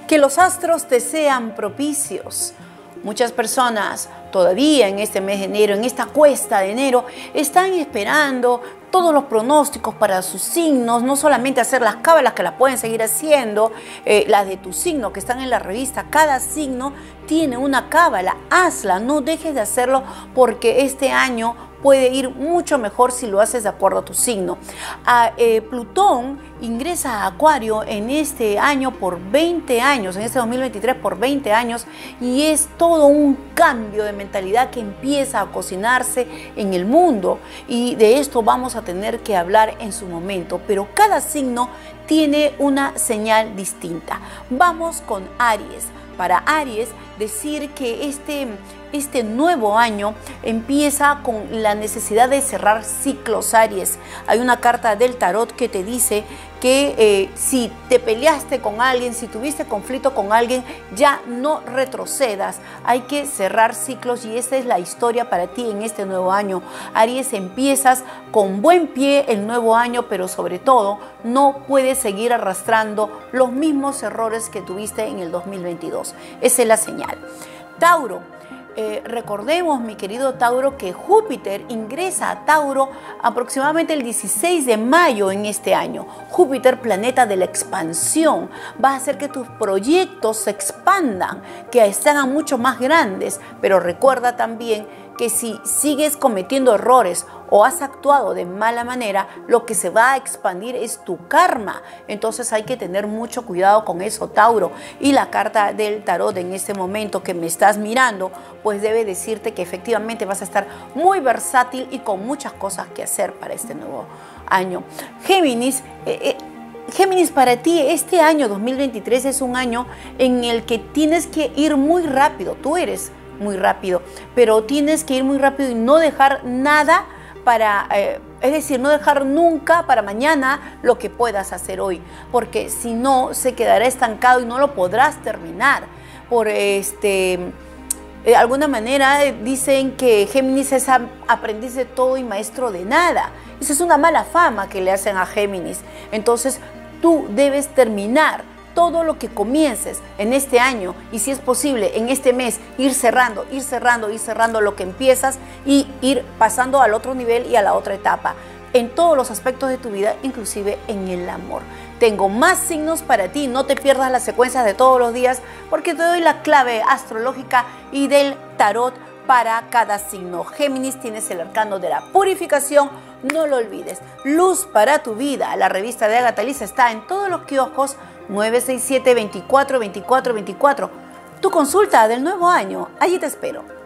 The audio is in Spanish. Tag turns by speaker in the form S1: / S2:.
S1: Que los astros te sean propicios. Muchas personas todavía en este mes de enero, en esta cuesta de enero, están esperando todos los pronósticos para sus signos, no solamente hacer las cábalas que las pueden seguir haciendo, las de tu signo que están en la revista. Cada signo tiene una cábala, hazla, no dejes de hacerlo porque este año puede ir mucho mejor si lo haces de acuerdo a tu signo. Plutón ingresa a Acuario en este año por 20 años, en este 2023 por 20 años, y es todo un cambio de mentalidad que empieza a cocinarse en el mundo, y de esto vamos a tener que hablar en su momento, pero cada signo tiene una señal distinta. Vamos con Aries. Para Aries, decir que este nuevo año empieza con la necesidad de cerrar ciclos, Aries. Hay una carta del tarot que te dice que si te peleaste con alguien, si tuviste conflicto con alguien, ya no retrocedas. Hay que cerrar ciclos y esta es la historia para ti en este nuevo año. Aries, empiezas con buen pie el nuevo año, pero sobre todo no puedes seguir arrastrando los mismos errores que tuviste en el 2022. Esa es la señal. Tauro. Recordemos, mi querido Tauro, que Júpiter ingresa a Tauro aproximadamente el 16 de mayo en este año. Júpiter, planeta de la expansión, va a hacer que tus proyectos se expandan, que se hagan mucho más grandes, pero recuerda también que si sigues cometiendo errores o has actuado de mala manera, lo que se va a expandir es tu karma. Entonces hay que tener mucho cuidado con eso, Tauro. Y la carta del tarot en este momento que me estás mirando, pues debe decirte que efectivamente vas a estar muy versátil y con muchas cosas que hacer para este nuevo año. Géminis. Géminis, para ti este año 2023 es un año en el que tienes que ir muy rápido. Tú eres muy rápido, pero tienes que ir muy rápido y no dejar nada para, es decir, no dejar nunca para mañana lo que puedas hacer hoy, porque si no se quedará estancado y no lo podrás terminar. Por de alguna manera dicen que Géminis es aprendiz de todo y maestro de nada. Esa es una mala fama que le hacen a Géminis. Entonces tú debes terminar todo lo que comiences en este año y, si es posible, en este mes, ir cerrando lo que empiezas y ir pasando al otro nivel y a la otra etapa en todos los aspectos de tu vida, inclusive en el amor. Tengo más signos para ti, no te pierdas las secuencias de todos los días porque te doy la clave astrológica y del tarot para cada signo. Géminis, tienes el arcano de la purificación, no lo olvides. Luz para tu vida, la revista de Agatha Liz está en todos los kioscos. 967-242424. Tu consulta del nuevo año. Allí te espero.